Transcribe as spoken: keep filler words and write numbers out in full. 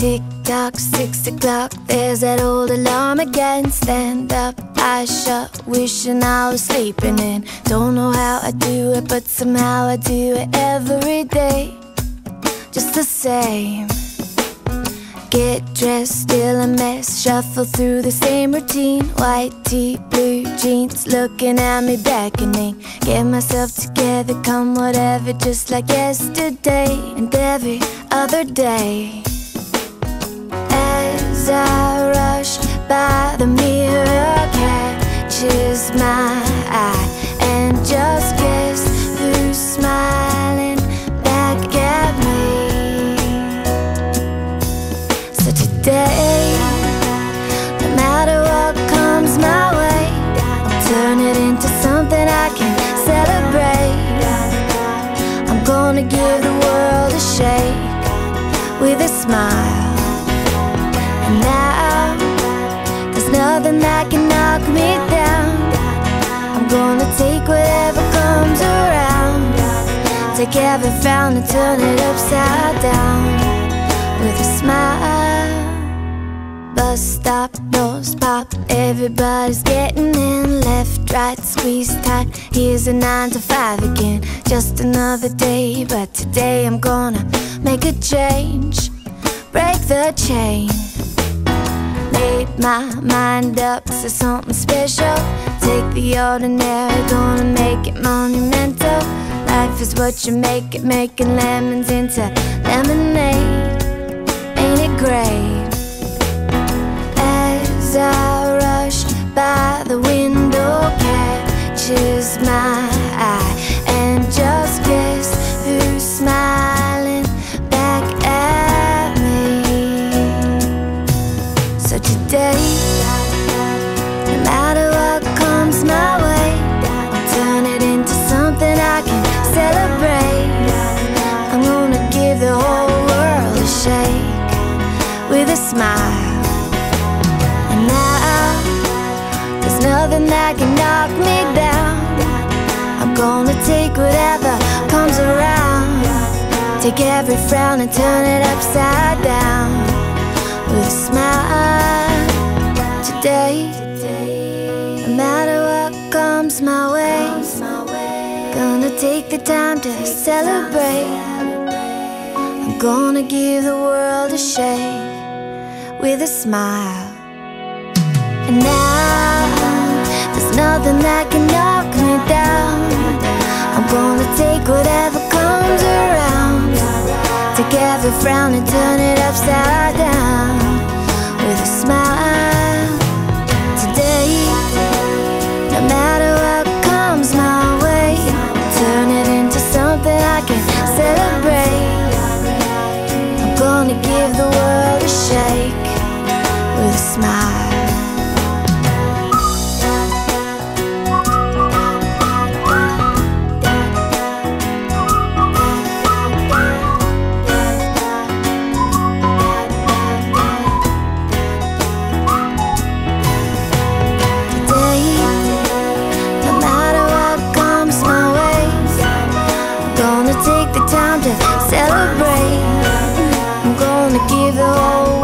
Tick tock, six o'clock, there's that old alarm again. Stand up, eyes shut, wishing I was sleeping in. Don't know how I do it, but somehow I do it every day, just the same. Get dressed, still a mess, shuffle through the same routine. White tee, blue jeans, looking at me beckoning. Get myself together, come whatever, just like yesterday and every other day. As I rush by, the mirror catches my eye, and just guess who's smiling back at me. So today, no matter what comes my way, I'll turn it into something I can celebrate. I'm gonna give the world a shake with a smile. And now, there's nothing that can knock me down. I'm gonna take whatever comes around, take every frown and turn it upside down with a smile. Bus stop, doors pop, everybody's getting in. Left, right, squeeze tight, here's a nine to five again. Just another day, but today I'm gonna make a change, break the chain. Made my mind up to something special. Take the ordinary, gonna make it monumental. Life is what you make it, making lemons into lemonade. Ain't it great? As I rush by, the window catches my eye, and just guess who's smiling back at me. So today, no matter what comes my way, I'll turn it into something I can celebrate. I'm gonna give the whole world a shake with a smile. And now, there's nothing that can knock me down. I'm gonna take whatever comes around, take every frown and turn it upside down with a smile. Today, no matter what comes my way, gonna take the time to celebrate. I'm gonna give the world a shake with a smile. And now, there's nothing that can knock me down. I'm gonna take whatever comes around, take every frown and turn it upside down with a smile. Today, no matter what comes my way, turn it into something I can celebrate. I'm gonna give the world a shake with a smile. Take the time to celebrate. I'm gonna give the whole